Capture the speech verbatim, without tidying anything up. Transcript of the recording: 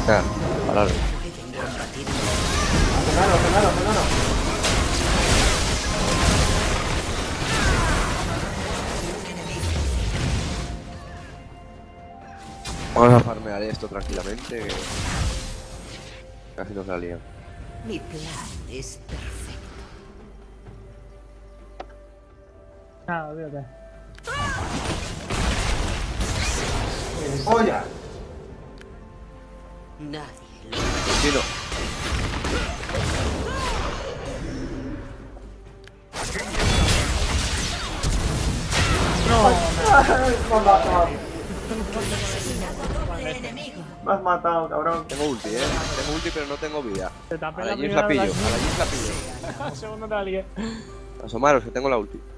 Ya, paralo. Frenalo, frenalo, frenalo. Vamos a farmear esto tranquilamente, que casi nos la lían. Mi plan es perfecto. Nada, olvídate. ¡Polla! Nadie lo... Tranquilo. No, Me has matado. enemigo. Me has matado, cabrón. Tengo ulti, eh. Tengo ulti, pero no tengo vida. te tapé A la la Jinx primera la pillo, de a la Jinx la pillo. la segunda te la lié. Asomaros, que tengo la ulti.